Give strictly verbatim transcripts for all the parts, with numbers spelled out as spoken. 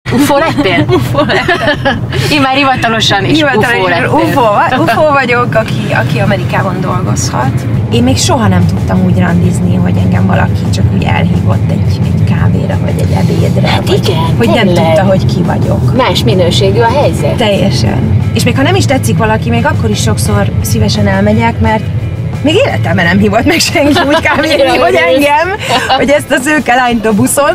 ufó lettél? ufó lettem. Én már hivatalosan is ufó lettél. Ufó, ufó vagyok, aki, aki Amerikában dolgozhat. Én még soha nem tudtam úgy randizni, hogy engem valaki csak úgy elhívott egy, egy kávéra, vagy egy ebédre. Hát vagy, igen, hogy nem tényleg. tudta, hogy ki vagyok. Más minőségű a helyzet. Teljesen. És még ha nem is tetszik valaki, még akkor is sokszor szívesen elmegyek, mert még életemben nem hívott meg senki úgy kávéra, hogy engem, hogy ezt a szőke lányt a buszon.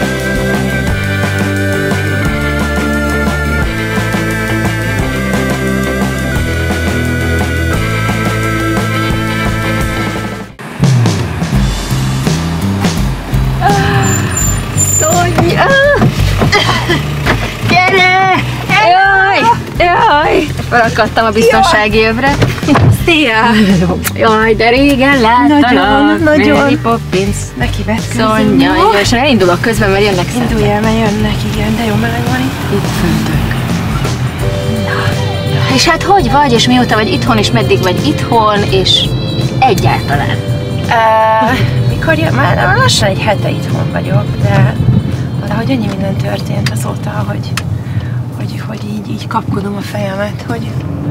Szonya! Gyere! Jaj! Jaj! Felakadtam a biztonsági övre. Szia! Jaj, de régen láttalak! Nagyon, nagyon. Mary Poppins. Neki vetközünk. Szonya, és elindulok közben, mert jönnek szemben. Indulj el, mert jönnek, igen, de jó meleg van itt. Itt föntök. És hát hogy vagy, és mióta vagy itthon, és meddig vagy itthon, és egyáltalán? Uh, mikor jön? Már lassan egy hete itthon vagyok, de valahogy annyi minden történt azóta, hogy, hogy, hogy így, így kapkodom a fejemet, hogy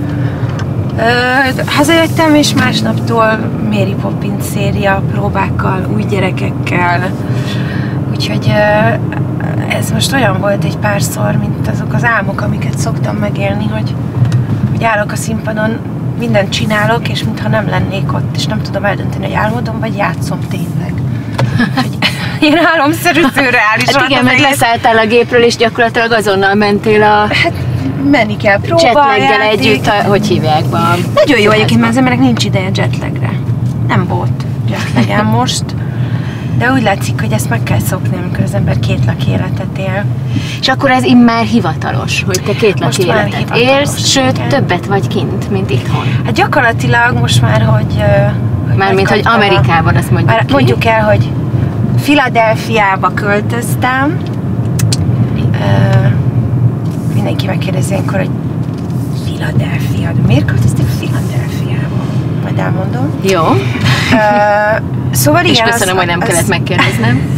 uh, hazajöttem, és másnaptól Mary Poppins széria próbákkal, új gyerekekkel, úgyhogy uh, ez most olyan volt egy párszor, mint azok az álmok, amiket szoktam megélni, hogy, hogy állok a színpadon, mindent csinálok, és mintha nem lennék ott, és nem tudom eldönteni, hogy álmodom, vagy játszom tényleg. Ilyen álomszerű, szürreális. Hát igen, meg leszálltál a gépről, és gyakorlatilag azonnal mentél a... Hát menni kell próbáljáték. Jetlaggel együtt, a, hogy hívják be a... Nagyon jó egyébként, mert az emberek nincs ideje jetlagre. Nem volt jetlagem most. De úgy látszik, hogy ezt meg kell szokni, amikor az ember két lak életet él. És akkor ez immár hivatalos, hogy te két lak életet élsz, sőt, igen. Többet vagy kint, mint itthon. Hát gyakorlatilag most már, hogy... hogy Mármint, hogy Amerikában, azt mondjuk már ki. Mondjuk el, hogy Philadelphiába költöztem. Uh, mindenki megkérdezi ilyenkor, hogy Philadelphia, de miért költöztél Philadelphiába? Majd elmondom. Jó. Uh, Szóval és igen, köszönöm, az, hogy nem az... kellett megkérdeznem.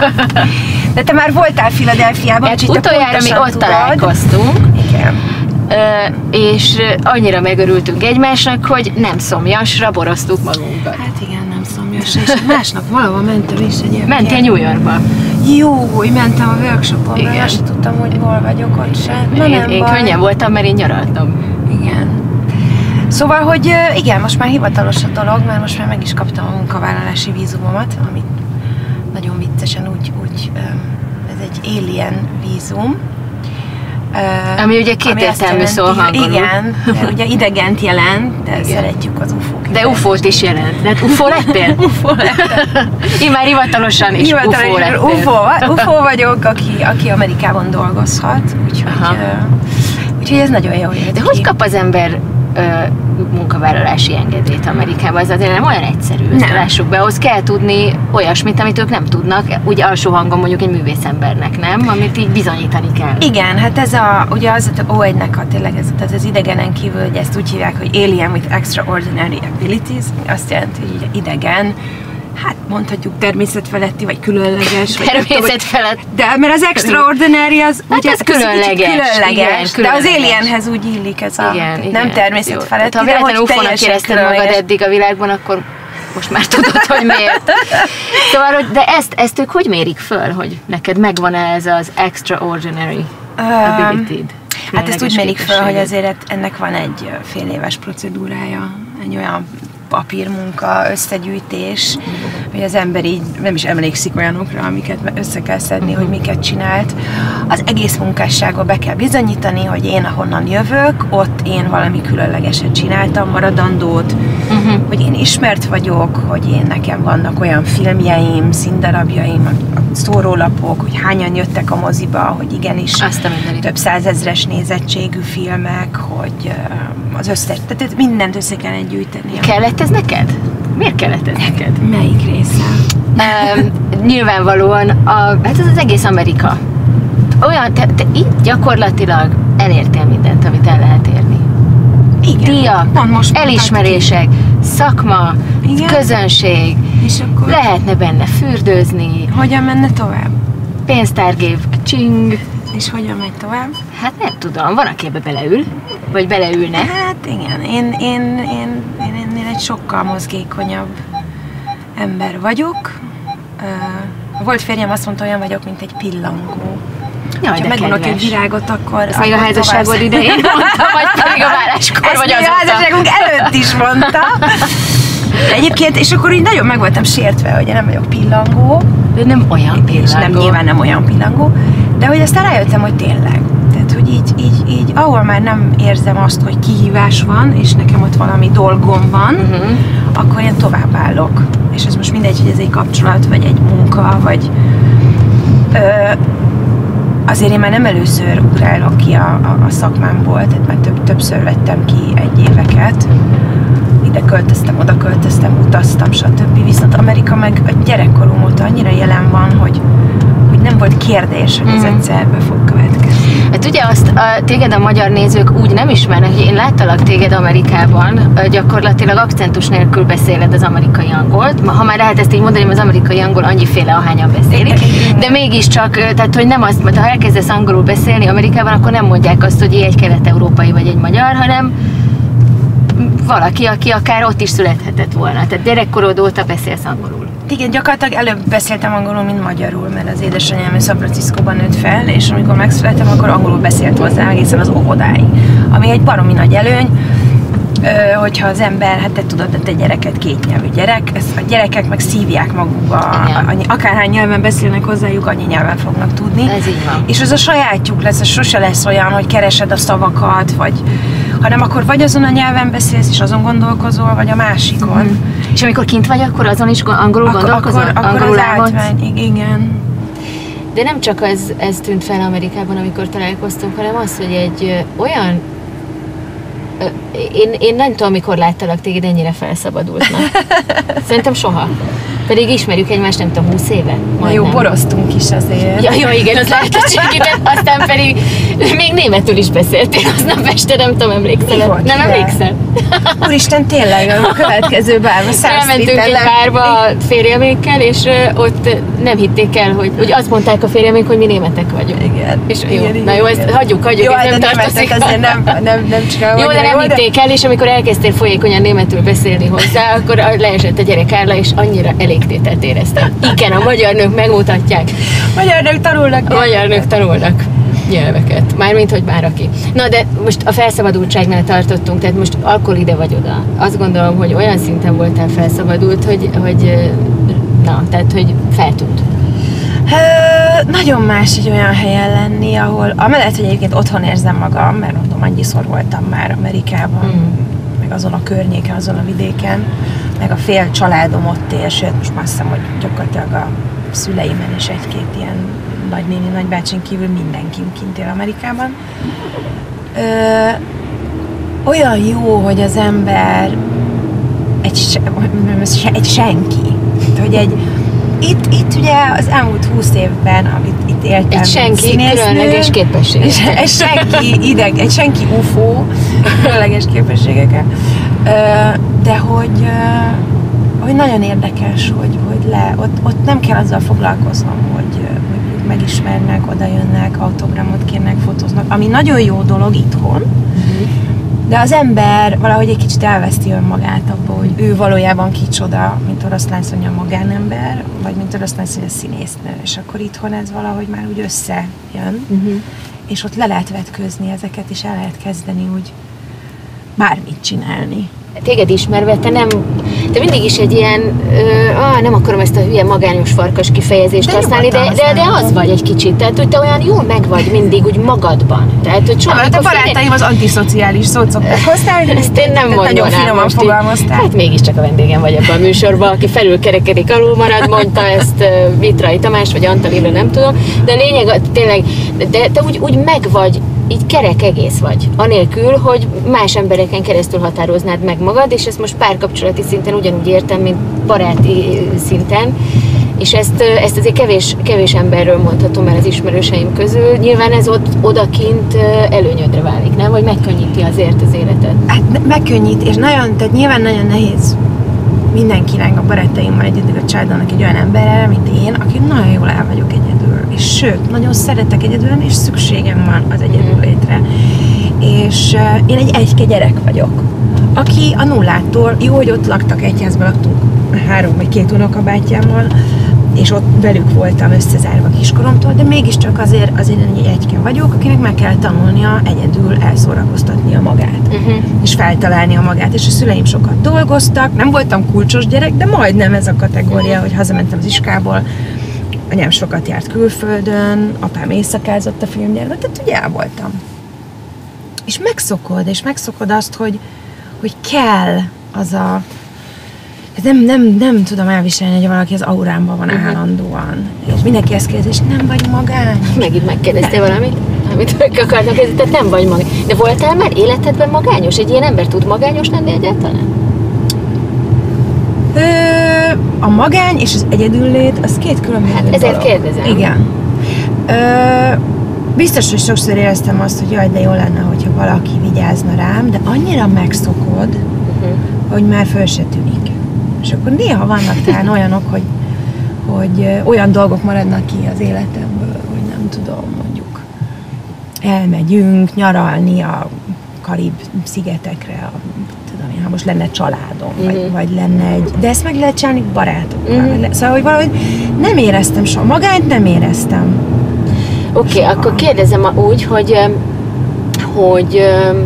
De te már voltál Philadelphiában, hát utoljára mi ott tudod. Találkoztunk. Igen. Ö, és annyira megörültünk egymásnak, hogy nem szomjasra boroztuk magunkat. Hát igen, nem szomjasra, és másnap valahol mentem is egyébként. Mentél New Yorkba? Jó, hogy mentem a workshopomra, és sem tudtam, hogy hol vagyok ott se. Na, én nem én baj. könnyen voltam, mert én nyaraltam. Igen. Szóval, hogy igen, most már hivatalos a dolog, mert most már meg is kaptam a munkavállalási vízumomat, amit nagyon viccesen úgy, úgy ez egy alien vízum. Ami ugye kétértelmű szó hangoló. Igen, de ugye idegent jelent, de igen. Szeretjük az ufók. De ufót is jelent. De ufó lettél? Ufó lettem. Én már hivatalosan is ufó lettél. Ufó, ufó vagyok, aki, aki Amerikában dolgozhat, úgyhogy, uh, úgyhogy ez nagyon jó jött. De hogy kap az ember uh, munkavállalási engedélyt Amerikában? Ez azért nem olyan egyszerű, ezt lássuk be. Ahhoz kell tudni olyasmit, amit ők nem tudnak, úgy alsó hangon mondjuk egy művészembernek, nem? Amit így bizonyítani kell. Igen, hát ez a, ugye az ó egynek a tényleg ez, tehát az idegenen kívül, hogy ezt úgy hívják, hogy alien with extraordinary abilities, azt jelenti, hogy idegen, hát mondhatjuk természetfeletti, vagy különleges. Természetfelett. De mert az extraordinary az... Hát ugye, ez különleges. Különleges. Igen, különleges. De az alienhez úgy illik ez a... Igen, igen. Nem természetfeletti, ha véletlenül ufónak érezted magad eddig a világban, akkor most már tudod, hogy miért. Szóval, hogy de ezt, ezt ők hogy mérik föl, hogy neked megvan-e ez az extraordinary ability? Hát ezt úgy mérik föl, hogy azért ennek van egy fél éves procedúrája, egy olyan papírmunka, összegyűjtés, hogy az ember így nem is emlékszik olyanokra, amiket össze kell szedni, hogy miket csinált. Az egész munkásságban be kell bizonyítani, hogy én ahonnan jövök, ott én valami különlegeset csináltam, maradandót, uh-huh. hogy én ismert vagyok, hogy én nekem vannak olyan filmjeim, színdarabjaim, szórólapok, hogy hányan jöttek a moziba, hogy igenis több százezres nézettségű filmek, hogy az összes, tehát mindent össze kellene gyűjteni. Kellett ez neked? Miért kellett ez neked? Melyik része? Um, nyilvánvalóan, a, hát ez az egész Amerika. Olyan, te, te itt gyakorlatilag elértél mindent, amit el lehet érni. Igen. Díjak, elismerések, szakma, igen. Közönség, és akkor lehetne benne fürdőzni. Hogyan menne tovább? Pénztárgép, csing, És hogyan megy tovább? Hát nem tudom, van, aki ebbe beleül, vagy beleülne. Hát igen, én, én, én, én ennél egy sokkal mozgékonyabb ember vagyok. A volt férjem azt mondta, olyan vagyok, mint egy pillangó. Jaj, ha megmondok egy virágot, akkor... Ezt még a házasságod idején mondta, vagy pedig a váláskor, vagy azóta? Ezt a házasságunk előtt is mondta. De egyébként, és akkor így nagyon meg voltam sértve, hogy én nem vagyok pillangó. De nem olyan pillangó. És nem, nyilván nem olyan pillangó. De hogy aztán rájöttem, hogy tényleg. Tehát, hogy így, így, így ahol már nem érzem azt, hogy kihívás van, és nekem ott valami dolgom van, uh-huh. akkor én továbbállok. És ez most mindegy, hogy ez egy kapcsolat, vagy egy munka, vagy... Ö, azért én már nem először ugrálok ki a, a, a szakmámból, tehát már több, többször vettem ki egy éveket. Ide költöztem, oda költöztem, utaztam, stb. Viszont Amerika meg a gyerekkorom óta annyira jelen van, hogy, hogy nem volt kérdés, hogy ez mm. egyszer be fog következni. Hát ugye azt a, téged a magyar nézők úgy nem ismernek, hogy én láttalak téged Amerikában, gyakorlatilag akcentus nélkül beszéled az amerikai angolt. Ha már lehet ezt így mondani, az amerikai angol annyiféle, ahányan beszélik. De mégiscsak, tehát hogy nem azt, mert ha elkezdesz angolul beszélni Amerikában, akkor nem mondják azt, hogy egy kelet-európai vagy egy magyar, hanem valaki, aki akár ott is születhetett volna. Tehát gyerekkorod óta beszélsz angolul. Igen, gyakorlatilag előbb beszéltem angolul, mint magyarul, mert az édesanyám San Franciscóban nőtt fel, és amikor megszülettem, akkor angolul beszélt hozzá egészen az óvodáig. Ami egy baromi nagy előny, hogyha az ember, hát te tudod, hogy te gyereket kétnyelvű gyerek, ezt a gyerekek meg szívják magukba, akárhány nyelven beszélnek hozzájuk, annyi nyelven fognak tudni. Ez így van. És az a sajátjuk lesz, ez sose lesz olyan, hogy keresed a szavakat, vagy hanem akkor vagy azon a nyelven beszélsz, és azon gondolkozol, vagy a másikon. Mm. És amikor kint vagy, akkor azon is angolul Ak- gondolkozol? Akkor, akkor angolul az átvány, igen. De nem csak ez, ez tűnt fel Amerikában, amikor találkoztunk, hanem az, hogy egy ö, olyan... Ö, én, én nem tudom, mikor láttalak téged ennyire felszabadultnak. Szerintem soha. Pedig ismerjük egymást, nem tudom, húsz éve. Na jó, boroztunk is azért. Ja, jó, igen, az lehetőségében, aztán pedig még németül is beszéltél aznap este, nem tudom, emlékszel. Nem emlékszel? Úristen, tényleg, a következő bárba elmentünk egy bárba férjemékkel, és ott nem hitték el, hogy, hogy azt mondták a férjemék, hogy mi németek vagyunk. Igen. És jó, igen, na jó, ezt hagyjuk, hagyjuk, jó, ez nem tartozik. Azért nem, nem, nem csinálom. Jó, de nem hitték el, és amikor elkezdtél folyékonyan németül beszélni hozzá, akkor leesett a gyerek Árla, és annyira elégtételt éreztem. Igen, a magyar nők megmutatják. Magyar nők tanulnak. A magyar nők tanulnak nyelveket. Mármint, hogy már aki. Na, de most a felszabadultságnál tartottunk, tehát most akkor ide vagy oda. Azt gondolom, hogy olyan szinten voltál felszabadult, hogy, hogy na, tehát, hogy feltűnt. Uh, nagyon más egy olyan helyen lenni, ahol amellett, hogy egyébként otthon érzem magam, mert mondom, annyiszor voltam már Amerikában, mm. meg azon a környéken, azon a vidéken, meg a fél családom ott él, sőt, most már azt hiszem, hogy gyakorlatilag a szüleimen és egy-két ilyen nagynéni, nagybácsin kívül mindenki kint él Amerikában. Ö, olyan jó, hogy az ember egy, egy senki. Hogy egy, itt, itt ugye az elmúlt húsz évben, amit itt éltem, egy senki különleges képességekkel. Egy senki ideg, egy senki ufó különleges képességekkel. De hogy, hogy nagyon érdekes, hogy, hogy le, ott, ott nem kell azzal foglalkoznom, hogy, hogy megismernek, oda jönnek, autogramot kérnek, fotóznak, ami nagyon jó dolog itthon, uh-huh. de az ember valahogy egy kicsit elveszti önmagát abból, hogy ő valójában kicsoda, mint oroszlánsz, hogy a magánember, vagy mint oroszlánsz, hogy a színésznő, és akkor itthon ez valahogy már úgy összejön, uh-huh. és ott le lehet vetközni ezeket, és el lehet kezdeni úgy bármit csinálni. Téged ismerve, te nem, te mindig is egy ilyen, ö, á, nem akarom ezt a hülye magányos farkas kifejezést de használni, de, de, de az vagy egy kicsit, tehát hogy te olyan jól meg vagy mindig, úgy magadban. Tehát, hogy soha, a barátaim fél... az antiszociális szót szoktak használni, ezt én nem mondanám. Nagyon finoman fogalmaztál. Hát mégiscsak a vendégem vagy ebben a műsorban, aki felülkerekedik, alul marad, mondta ezt Vitrai Tamás, vagy Antal Imre, nem tudom, de a lényeg tényleg, de te úgy, úgy meg vagy, így kerek egész vagy, anélkül, hogy más embereken keresztül határoznád meg magad, és ezt most párkapcsolati szinten ugyanúgy értem, mint baráti szinten, és ezt, ezt azért kevés, kevés emberről mondhatom el az ismerőseim közül. Nyilván ez ott odakint előnyödre válik, nem? Vagy megkönnyíti azért az életet? Hát megkönnyít, és nagyon, tehát nyilván nagyon nehéz mindenkinek, a barátaimmal egyedül a családomnak egy olyan emberrel, mint én, aki nagyon jól el vagyok egyedül, és és sőt, nagyon szeretek egyedül lenni, és szükségem van az egyedüllétre. És uh, én egy egyke gyerek vagyok, aki a nullától, jó, hogy ott laktak, egyházban laktunk három vagy két unokabátyámmal, és ott velük voltam összezárva kiskoromtól, de mégiscsak azért, azért egy egyke vagyok, akinek meg kell tanulnia egyedül elszórakoztatnia magát, uh-huh. és feltalálnia magát, és a szüleim sokat dolgoztak, nem voltam kulcsos gyerek, de majdnem ez a kategória, uh-huh. hogy hazamentem az iskából, anyám sokat járt külföldön, apám éjszakázott a filmgyárban, tehát ugye el voltam. És megszokod, és megszokod azt, hogy, hogy kell az a... Nem, nem, nem tudom elviselni, hogy valaki az aurámban van uh-huh. állandóan. És mindenki ezt kérdezi, és nem vagy magányos. Megint megkérdeztél valamit, amit meg akarnak kérdezni, tehát nem vagy magányos. De voltál már életedben magányos? Egy ilyen ember tud magányos lenni egyáltalán? Ö, a magány és az egyedüllét, az két különböző Hát ezért dolog. kérdezem. Igen. Ö, biztos, hogy sokszor éreztem azt, hogy jaj, de jó lenne, hogyha valaki vigyázna rám, de annyira megszokod, uh-huh. hogy már föl se tűnik. És akkor néha vannak talán olyanok, hogy, hogy olyan dolgok maradnak ki az életemből, hogy nem tudom, mondjuk elmegyünk nyaralni a Karib-szigetekre, a, tudom én, ha most lenne családom, mm-hmm. vagy, vagy lenne egy... De ezt meg lehet csinálni barátokkal. Mm-hmm. Szóval, hogy valahogy nem éreztem soha, magányt nem éreztem. Oké, okay, akkor kérdezem úgy, hogy, hogy,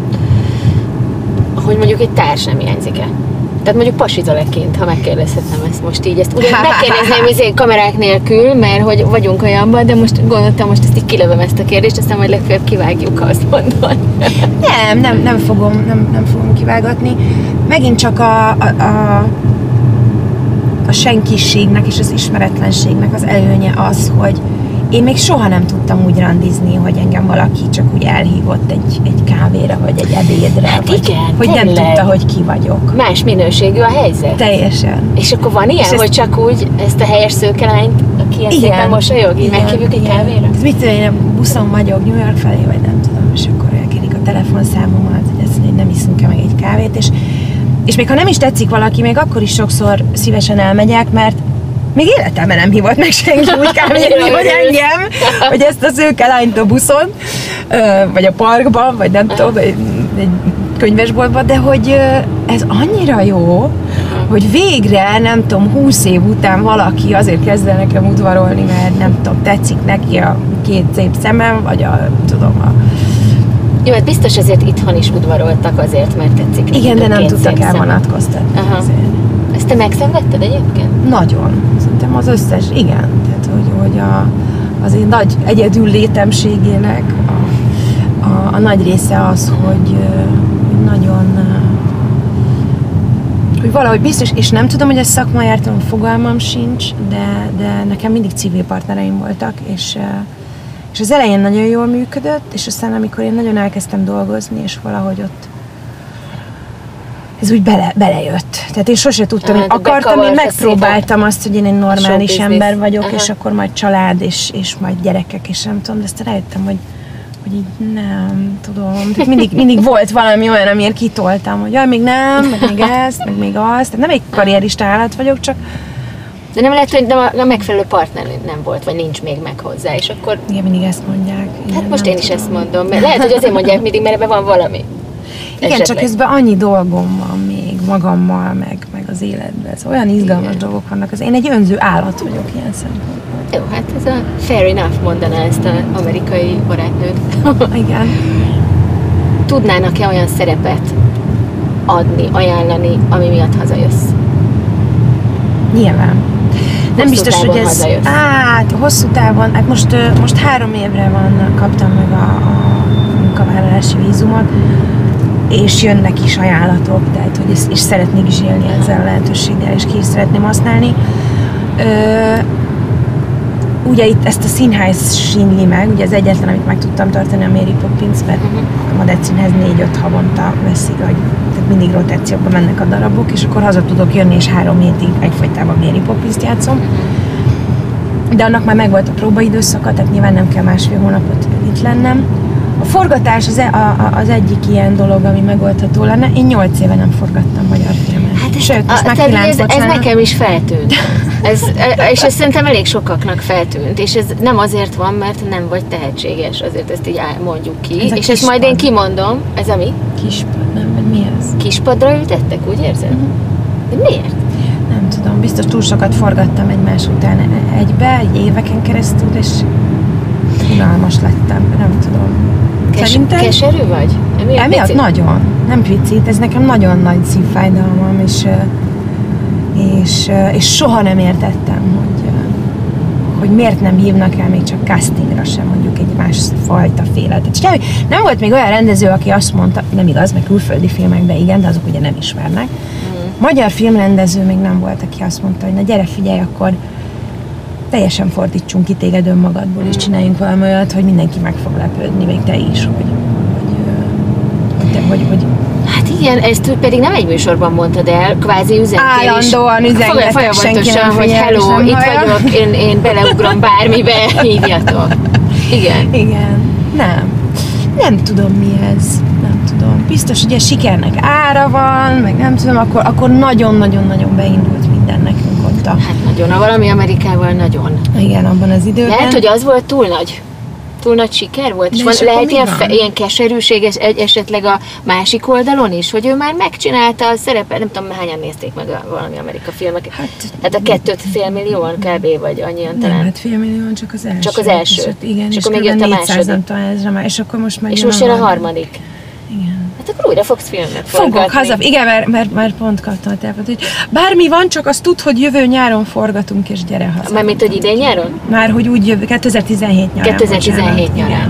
hogy mondjuk egy társ nem hiányzik-e? Tehát mondjuk pasizaleként, ha megkérdezhetem ezt most így, ezt ugyan megkérdezném azért kamerák nélkül, mert hogy vagyunk olyanban, de most gondoltam, most ezt így kilövöm ezt a kérdést, aztán majd legfeljebb kivágjuk, ha azt mondod. Nem, nem, nem fogom, nem, nem fogom kivágatni. Megint csak a, a, a, a senkiségnek és az ismeretlenségnek az előnye az, hogy én még soha nem tudtam úgy randizni, hogy engem valaki csak úgy elhívott egy, egy kávéra, vagy egy ebédre, hát vagy igen, hogy tényleg. Nem tudta, hogy ki vagyok. Más minőségű a helyzet. Teljesen. És akkor van ilyen, és hogy ezt... csak úgy ezt a helyes szőkelányt, aki ilyen szépen mosolyog, így meghívjuk egy kávéra? Ez mit tudom, én a buszon vagyok New York felé, vagy nem tudom, és akkor elkérik a telefonszámomat, hogy ezt nem iszunk-e meg egy kávét, és, és még ha nem is tetszik valaki, még akkor is sokszor szívesen elmegyek, mert még életemben nem hívott meg senki úgy kávézni, hogy engem, hogy ezt a szőkelányt a buszon, vagy a parkban, vagy nem tudom, egy, egy könyvesboltban, de hogy ez annyira jó, hogy végre, nem tudom, húsz év után valaki azért kezd el nekem udvarolni, mert nem tudom, tetszik neki a két szép szemem, vagy a, tudom, a... Jó, hát biztos azért itthon is udvaroltak azért, mert tetszik neki. Igen, de nem tudtak elvonatkoztatni. Ezt te megszenvedted egyébként? Nagyon. Szerintem az összes, igen. Tehát, hogy, hogy a, az én nagy egyedül létemségének a, a, a nagy része az, hogy, hogy nagyon, hogy valahogy biztos, és nem tudom, hogy ez szakmai értelemben fogalmam sincs, de, de nekem mindig civil partnereim voltak, és, és az elején nagyon jól működött, és aztán amikor én nagyon elkezdtem dolgozni, és valahogy ott ez úgy bele, belejött. Tehát én sose tudtam, én akartam, én megpróbáltam azt, hogy én egy normális ember vagyok, aha. és akkor majd család, és, és majd gyerekek, és nem tudom, de aztán rájöttem, hogy, hogy így nem tudom. Tehát mindig, mindig volt valami olyan, amiért kitoltam, hogy jaj, még nem, meg még ezt, meg még azt. Tehát nem egy karrierista állat vagyok, csak... De nem lehet, hogy a megfelelő partner nem volt, vagy nincs még meg hozzá, és akkor... Igen, mindig ezt mondják. Igen, hát most én is tudom. ezt mondom, mert lehet, hogy azért mondják mindig, mert ebben van valami. Igen, esetleg. Csak közben annyi dolgom van még magammal, meg, meg az életben. Ez olyan izgalmas igen. dolgok vannak. Az én egy önző állat vagyok ilyen szempontból. Jó, hát ez a fair enough mondaná ezt az amerikai barátnőt. Igen. Tudnának-e olyan szerepet adni, ajánlani, ami miatt hazajössz? Nyilván. Nem hosszú biztos, hogy ez... Hazajössz. Hát, hosszú távon, hát most, most három évre van, kaptam meg a, a munkavállalási vízumot, és jönnek is ajánlatok, tehát, hogy és szeretnék is élni ezzel a lehetőséggel, és ki is szeretném használni. Ö, ugye itt ezt a színház sínli meg, ugye az egyetlen, amit meg tudtam tartani a Mary Poppins, mert a Madách Színház négy-öt havonta veszik, hogy tehát mindig rotációban mennek a darabok, és akkor haza tudok jönni, és három hétig egyfolytában Mary Poppins-t játszom. De annak már megvolt a próbaidőszaka, tehát nyilván nem kell másfél hónapot itt lennem. A forgatás az, e, a, az egyik ilyen dolog, ami megoldható lenne. Én nyolc éve nem forgattam magyar filmet. Hát ez, Sőt, most a, már kilenc, ez, ez bocsánat. nekem is feltűnt. Ez, és ez szerintem elég sokaknak feltűnt. És ez nem azért van, mert nem vagy tehetséges, azért ezt így mondjuk ki. Ez és ezt majd kispad. én kimondom. Ez a mi? Kispad, nem, vagy mi ez? Kispadra ültettek, úgy érzed? Uh-huh. De miért? Nem tudom, biztos túl sokat forgattam egymás után egybe, egy éveken keresztül, és unalmas lettem, nem tudom. Kes, Szerintem? Keserű vagy? Emiatt, Emiatt nagyon, nem picit, ez nekem nagyon nagy szívfájdalmam, és, és, és soha nem értettem, hogy, hogy miért nem hívnak el még csak castingra sem, mondjuk egy más fajta féle. Tehát nem volt még olyan rendező, aki azt mondta, nem igaz, meg külföldi filmekben igen, de azok ugye nem ismernek. Magyar filmrendező még nem volt, aki azt mondta, hogy na gyere, figyelj, akkor teljesen fordítsunk ki téged önmagadból, és csináljunk valami olyat, hogy mindenki meg fog lepődni, még te is, hogy, hogy, hogy, hogy, hogy hát igen, ezt pedig nem egy műsorban mondtad el, kvázi üzentél is. Állandóan üzengetek, folyamatosan, hogy hello, itt hallja. Vagyok, én, én beleugrom bármibe, hívjatok. Igen. Igen, nem. Nem tudom mi ez, nem tudom. Biztos, hogy a sikernek ára van, meg nem tudom, akkor, akkor nagyon-nagyon-nagyon beindult minden nekünk ott. Hát nagyon, a valami Amerikával nagyon. Igen, abban az időben. Lehet, hogy az volt túl nagy. Túl nagy siker volt? És van, lehet ilyen, fe, ilyen keserűség esetleg a másik oldalon is, hogy ő már megcsinálta a szerepet, nem tudom, hányan nézték meg a valami Amerika filmek. Hát, hát a kettőt fél millióan kb. Vagy annyian talán. Nem, hát fél millióan csak az első. Csak az első. Között, igen, és, és akkor még jött a második. Talán, és akkor most meg És most jön a harmadik. Igen. Hát akkor újra fogsz filmet forgatni. Fogok haza, igen, mert, mert, mert pont kaptam a telefont, hogy bármi van, csak azt tud, hogy jövő nyáron forgatunk, és gyere haza. Mármint, hogy idén nyáron? Már, hogy úgy jövő, kétezer-tizenhét nyarán. kétezer-tizenhét nyarán.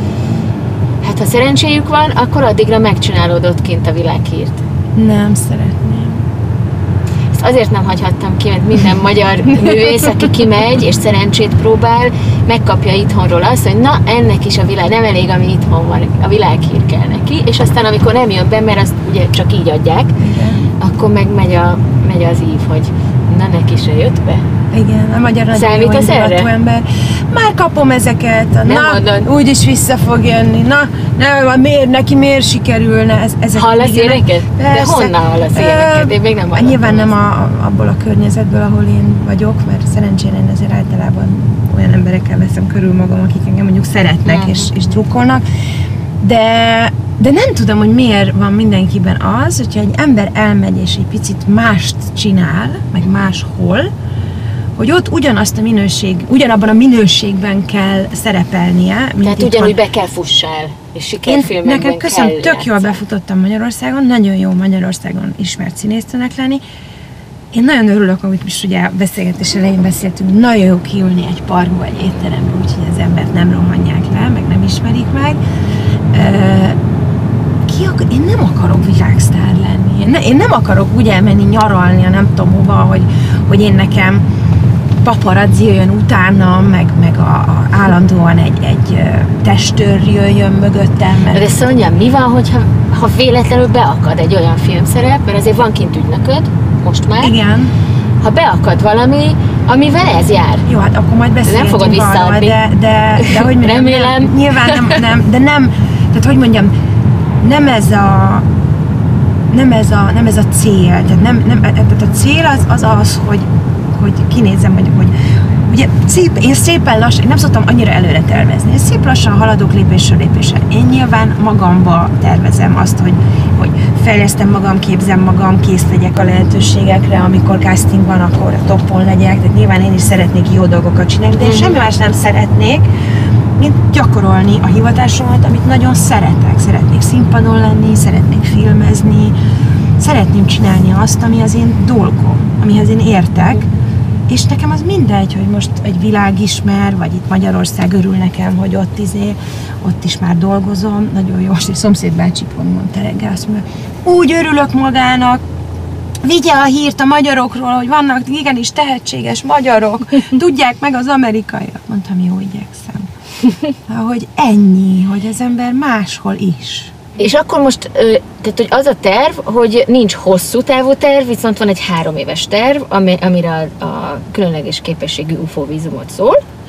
Hát ha szerencséjük van, akkor addigra megcsinálod ott kint a világhírt. Nem szeretném. Ezt azért nem hagyhattam ki, mert minden magyar művész, aki kimegy és szerencsét próbál, megkapja itthonról azt, hogy na, ennek is a világ, nem elég, ami itthon van, a világhír kell neki, és aztán amikor nem jön be, mert azt ugye csak így adják, igen. Akkor meg megy, a, megy az ív, hogy na, neki se jött be. Igen, a magyar Számítasz erre? Ember. Már kapom ezeket, a, nem na, mondod. úgyis vissza fog jönni, na, nem, miért, neki miért sikerülne? Ez, ezek hallasz ilyeneket? De honnan hallasz ilyeneket? Én még nem hallottam. Nyilván nem a, abból a környezetből, ahol én vagyok, mert szerencsére én azért általában olyan emberekkel veszem körül magam, akik engem mondjuk szeretnek uh-huh. és, és drukkolnak, de De nem tudom, hogy miért van mindenkiben az, hogyha egy ember elmegy és egy picit mást csinál, meg máshol, hogy ott ugyanazt a minőség, ugyanabban a minőségben kell szerepelnie. Mint Tehát ugyanúgy be kell fussál, és sikerfilmekben nekem köszönöm, kell tök jól befutottam Magyarországon, nagyon jó Magyarországon ismert színésznőnek lenni. Én nagyon örülök, amit most ugye a beszélgetés elején beszéltünk, nagyon jó kiülni egy parkba, egy étterembe, úgyhogy az embert nem rohanják le, meg nem ismerik meg. Ki akar, én nem akarok világsztár lenni. Én, ne, én nem akarok úgy elmenni nyaralni, nem tudom hova, hogy, hogy én nekem paparazzi jöjjön utánam, meg, meg a, a, állandóan egy, egy testőr jöjjön mögöttem. Mert... De Szonya, mi van, hogyha ha véletlenül beakad egy olyan filmszerep, mert azért van kint ügynököd, most már. Igen. Ha beakad valami, amivel ez jár. Jó, hát akkor majd beszélünk. Nem fogod visszaadni. De, de, de hogy mondjam, remélem. Nem, nyilván nem, nem, de nem, tehát hogy mondjam, nem ez a nem ez a, nem ez a cél, tehát, nem, nem, tehát a cél az az, az hogy, hogy kinézem, hogy, hogy ugye szép, én szépen lassan, én nem szoktam annyira előre tervezni, én szép lassan haladok lépésről lépésre. Én nyilván magamba tervezem azt, hogy, hogy fejlesztem magam, képzem magam, kész legyek a lehetőségekre, amikor casting van, akkor a toppon legyek, tehát nyilván én is szeretnék jó dolgokat csinálni, de én semmi más nem szeretnék, mint gyakorolni a hivatásomat, amit nagyon szeretek. Szeretnék színpadon lenni, szeretnék filmezni, szeretném csinálni azt, ami az én dolgom, amihez én értek, és nekem az mindegy, hogy most egy világ ismer, vagy itt Magyarország örül nekem, hogy ott izé, ott is már dolgozom, nagyon jó, és szomszéd bácsi pont mondta reggel, azt mondja, úgy örülök magának, vigye a hírt a magyarokról, hogy vannak igenis tehetséges magyarok, tudják meg az amerikaiak. Mondtam, jó, igyekszem. Hogy ennyi, hogy az ember máshol is. És akkor most, tehát hogy az a terv, hogy nincs hosszú távú terv, viszont van egy három éves terv, amire a, a különleges képességű u f o vízumot szól,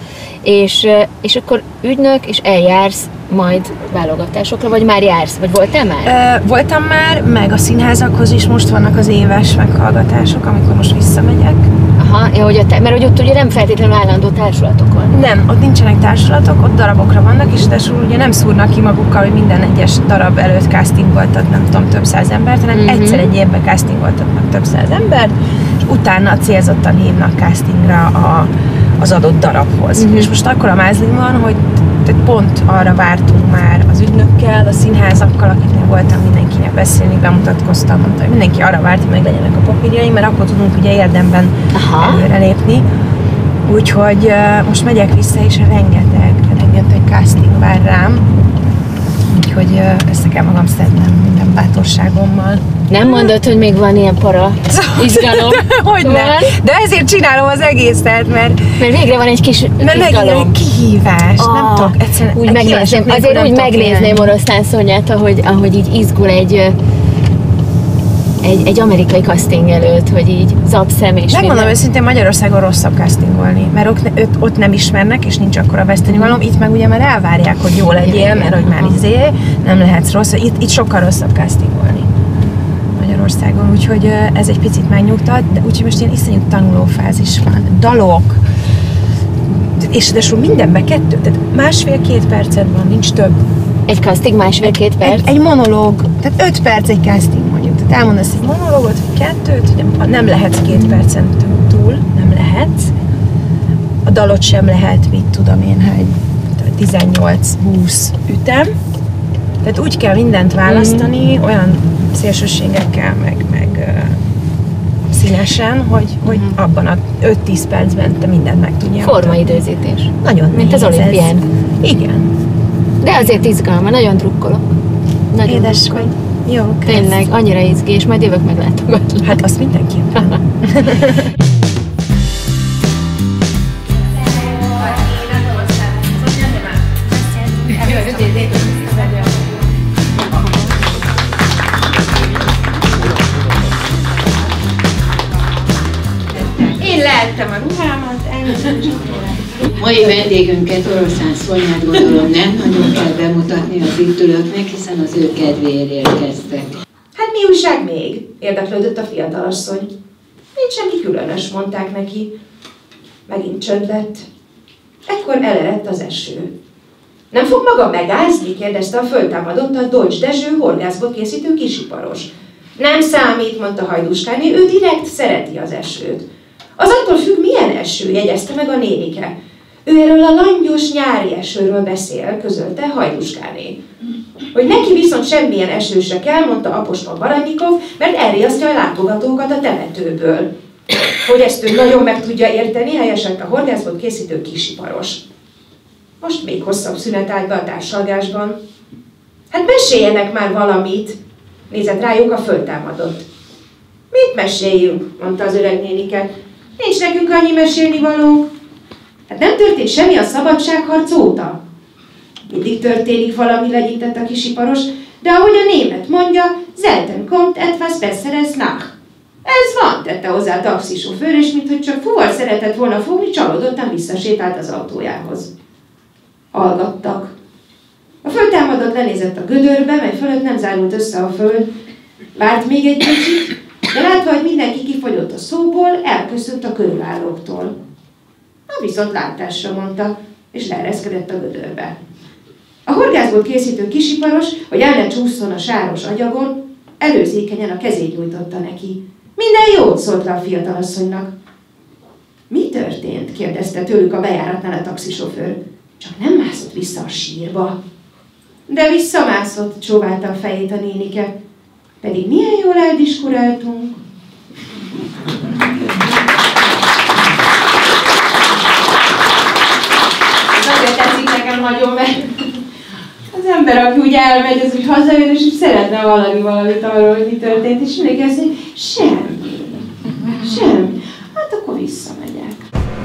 és, és akkor ügynök, és eljársz majd válogatásokra, vagy már jársz, vagy voltál már? Ö, voltam már, meg a színházakhoz is most vannak az éves meghallgatások, amikor most visszamegyek. Aha, ja, hogy te, mert hogy ott ugye nem feltétlenül állandó társulatok van. Nem, ott nincsenek társulatok, ott darabokra vannak, és ráadásul ugye nem szúrnak ki magukkal, hogy minden egyes darab előtt castingoltat, nem tudom, több száz embert, hanem mm-hmm. egyszer egy évben castingoltatnak több száz embert, és utána célzottan hívnak castingra a, az adott darabhoz. Mm-hmm. És most akkor a mázlim van, hogy tehát pont arra vártunk már az ügynökkel, a színházakkal, akiknél voltam mindenkinek beszélni, bemutatkoztam, mondta, hogy mindenki arra várt, hogy meg legyenek a papírjai, mert akkor tudunk ugye érdemben előrelépni. Úgyhogy uh, most megyek vissza, és rengeteg, rengeteg casting vár rám. Úgyhogy uh, össze kell magam szednem minden bátorságommal. Nem mondod, hogy még van ilyen para izgalom? Hogy nem. De ezért csinálom az egészet, mert... Mert végre van egy kis mert izgalom. Mert egy kihívás, ah, nem tudok, egyszerűen... Úgy megnézném, azért úgy megnézném Oroszlán Szonyát, ahogy, ahogy így izgul egy... Egy, egy amerikai casting előtt, hogy így zapszem és megmondom őszintén, Magyarországon rosszabb castingolni, mert ott, ott, ott nem ismernek, és nincs akkora vesztenivalom, itt meg ugye már elvárják, hogy jó legyél, mert hogy már izé, nem lehetsz rossz, itt, itt sokkal rosszabb castingolni Magyarországon, úgyhogy ez egy picit megnyugtat, de úgyhogy most ilyen iszonyú tanulófázis van, dalok, és de so mindenben kettő, tehát másfél-két percet van, nincs több. Egy casting másfél-két perc? Egy, egy monológ, tehát öt perc egy casting mondjuk. Tehát elmondasz egy monológot, vagy kettőt, hogy nem lehetsz két percen túl, nem lehetsz. A dalot sem lehet, mit tudom én, hogy tizennyolc-húsz ütem. Tehát úgy kell mindent választani, mm. olyan szélsőségekkel, meg, meg uh, színesen, hogy, hogy mm. abban a öt-tíz percben te mindent meg tudjál. Formaidőzítés. Nagyon mint az olimpián. Igen. De azért izgalma, nagyon drukkolok. Nagyon édes vagy. Jó, kösz. Tényleg, annyira izgi, és majd jövök meglátogatni. Hát azt mindenképpen. Én leettem a ruhámat, ennyi. Mai vendégünket, Oroszlán Szonyát gondolom nem nagyon kell bemutatni az itt ülőknek, hiszen az ő kedvéért érkeztek. Hát mi újság még? Érdeklődött a fiatalasszony. Nincs semmi különös, mondták neki. Megint csönd lett. Ekkor elerett az eső. Nem fog maga megázni? Kérdezte a föltámadott a Dolcs Dezső horgászból készítő kisiparos. Nem számít, mondta Hajdúskáné, ő direkt szereti az esőt. Az attól függ, milyen eső, jegyezte meg a nénike. Ő erről a langyos nyári esőről beszél, közölte Hajdúskáné. Hogy neki viszont semmilyen eső se kell, mondta apostol Baranyikov, mert elriasztja a látogatókat a temetőből. Hogy ezt ő nagyon meg tudja érteni, helyesett a horgászból készítő kisiparos. Most még hosszabb szünet állt be a társalgásban. Hát meséljenek már valamit, nézett rájuk a föltámadott. Mit meséljünk, mondta az öreg nénike. Nincs nekünk annyi mesélnivalónk. Hát nem történt semmi a szabadságharc óta. Mindig történik valami, legyintett a kisiparos, de ahogy a német mondja, selten kommt etwas Besseres nach. Ez van, tette hozzá a taxisofőr, és minthogy csak fuvar szeretett volna fogni, csalódottan visszasétált az autójához. Hallgattak. A föltámadott lenézett a gödörbe, mely fölött nem zárult össze a föld. Várt még egy kicsit, de látva, hogy mindenki kifogyott a szóból, elköszönt a körülállóktól. Na viszont látásra, mondta, és leereszkedett a gödörbe. A horgászból készítő kisiparos, hogy el ne csúszson a sáros agyagon, előzékenyen a kezét nyújtotta neki. Minden jót, szólt le a fiatalasszonynak. Mi történt? kérdezte tőlük a bejáratnál a taxisofőr. Csak nem mászott vissza a sírba. De visszamászott, csóválta a fejét a nénike. Pedig milyen jól eldiskuráltunk. Azért tetszik nekem nagyon, mert az ember, aki úgy elmegy, az úgy hazajön, és úgy szeretne hallani valamit arról, hogy mi történt, és mindenki azt mondja, semmi, semmi. Hát akkor visszamegyek.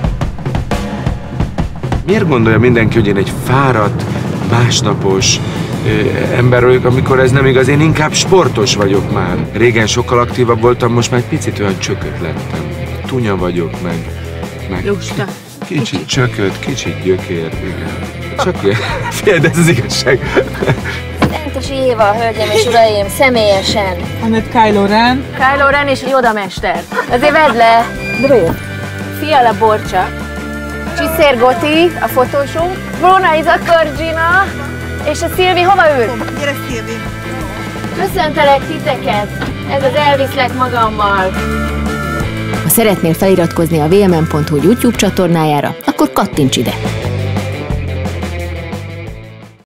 Miért gondolja mindenki, hogy én egy fáradt, másnapos ö, ember vagyok, amikor ez nem igaz? Én inkább sportos vagyok már. Régen sokkal aktívabb voltam, most már egy picit olyan csökött lettem. Tunya vagyok, meg... meg... Lusta. Kicsit csököt, kicsit gyökér, igen. Csak ilyen. Figyelj, de ez az igazság. Szentes Éva, hölgyem és uraim, személyesen. Anett Kylo Ren. Kylo Ren és Yoda mester. Azért vedd le. Drő. Fiala Borcsa. Csiszér Goti, a fotósunk. Bruna Izakordzsina. És a Szilvi hova ült? Gyere, Szilvi. Köszöntelek titeket. Ez az elviszlek magammal. Ha szeretnél feliratkozni a vé em en pont hu YouTube csatornájára, akkor kattints ide!